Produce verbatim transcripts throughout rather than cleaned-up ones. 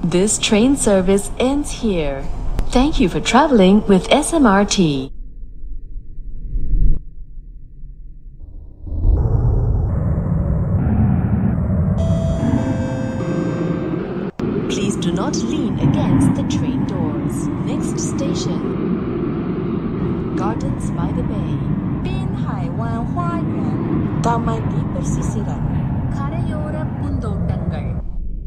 This train service ends here. Thank you for traveling with S M R T. Please do not lean against the train doors. Next station, Gardens by the Bay. 滨海湾花园 Taman di Persisiran Karayora Pundotangal.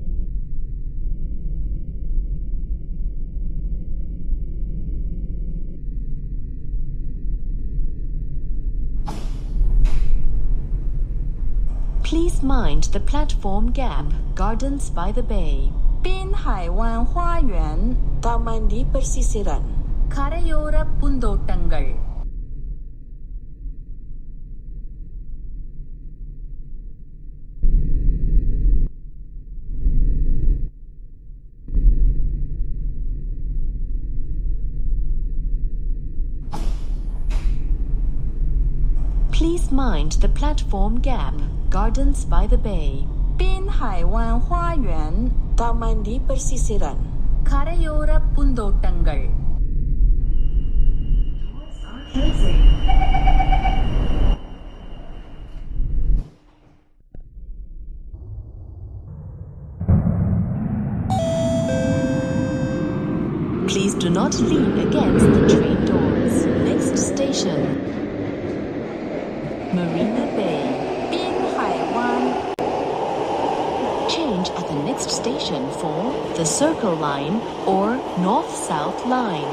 Please mind the platform gap. Gardens by the Bay. 滨海湾花园 Taman di Persisiran Karayora Pundotangal. Please mind the platform gap. Gardens by the Bay. 滨海湾花园 Taman di Persisiran Karayora Pundotangal. Please do not lean against the train doors. Next station, Marina Bay. 滨海湾 Change at the next station for the Circle Line or North-South Line.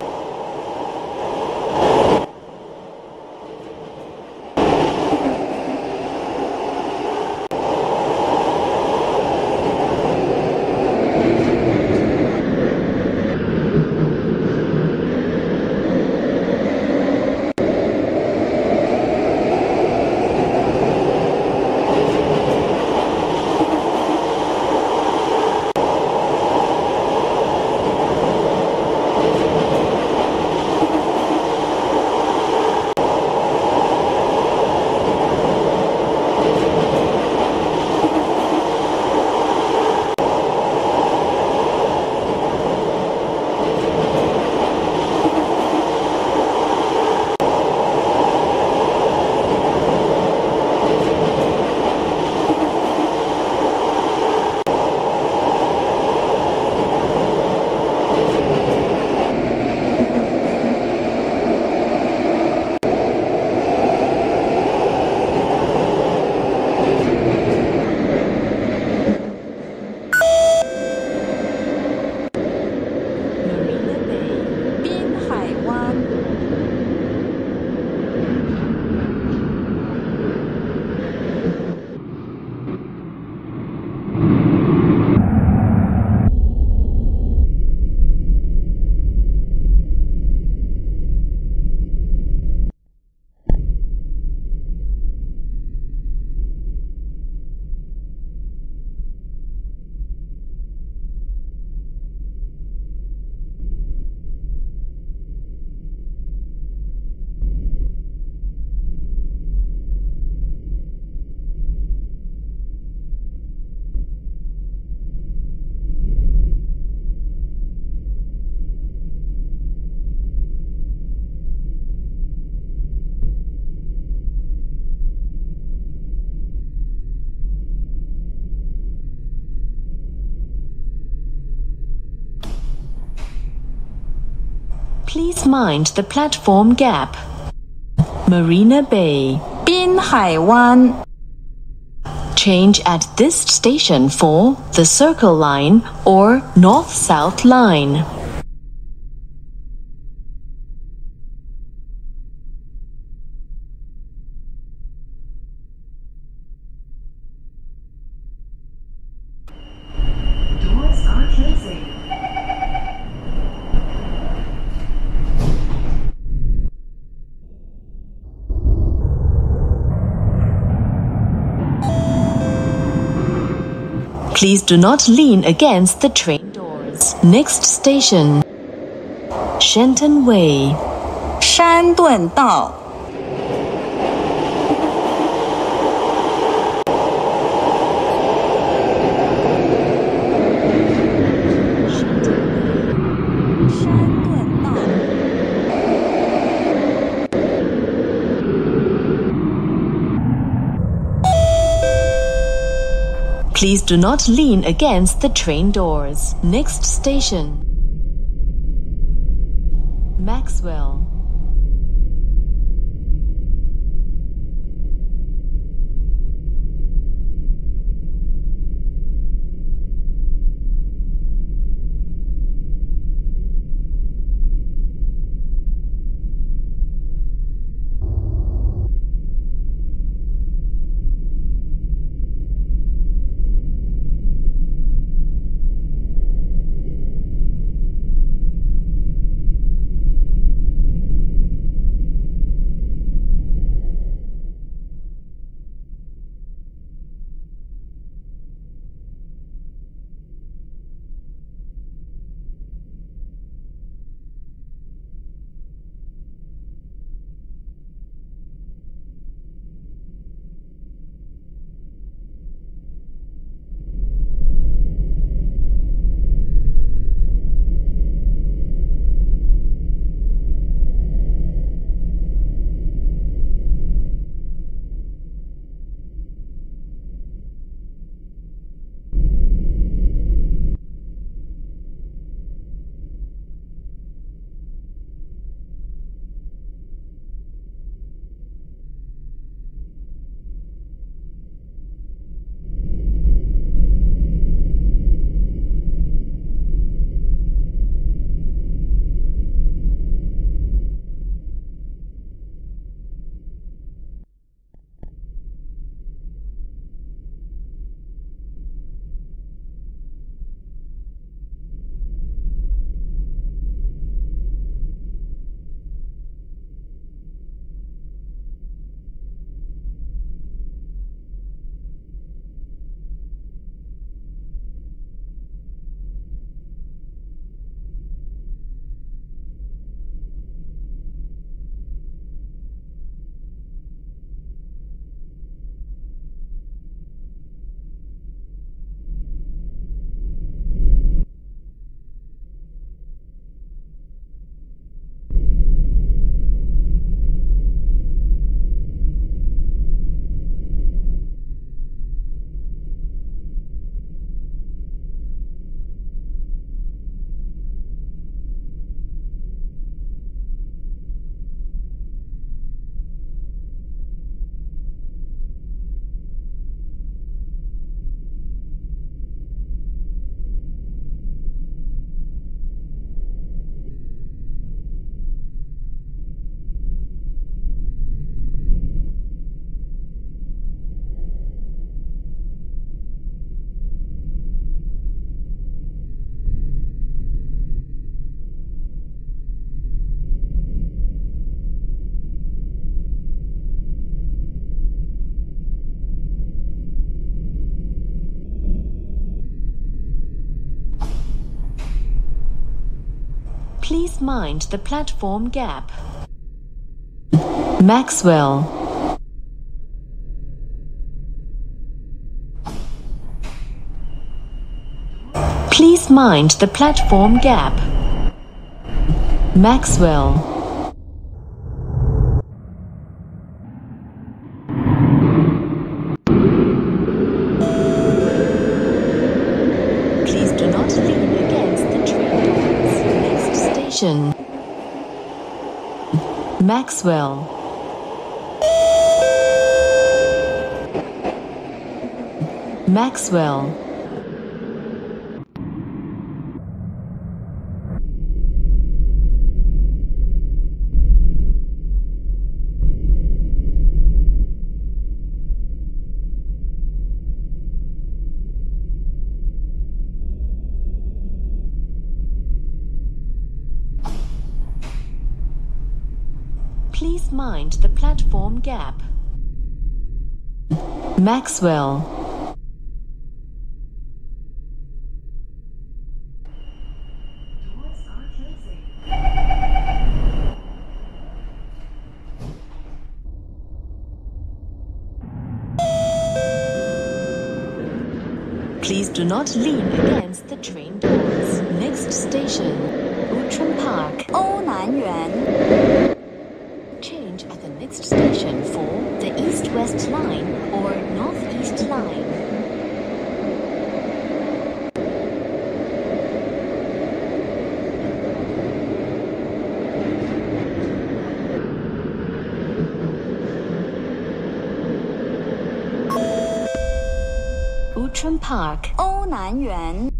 Please mind the platform gap. Marina Bay. 滨海湾 Change at this station for the Circle Line or North-South Line. Doors are closing. Please do not lean against the train doors. Next station, Shenton Way. 山顿道 Doors Please do not lean against the train doors. Next station, Maxwell. Please mind the platform gap. Maxwell. Please mind the platform gap. Maxwell. Please do not lean against the train doors. Next station, Maxwell. Maxwell. Please mind the platform gap. Maxwell. Doors are closing. Please do not lean against the train doors. Next station, Outram Park. 欧南园 Change at the next station for the East-West Line or North-East Line. Outram Park. 欧南园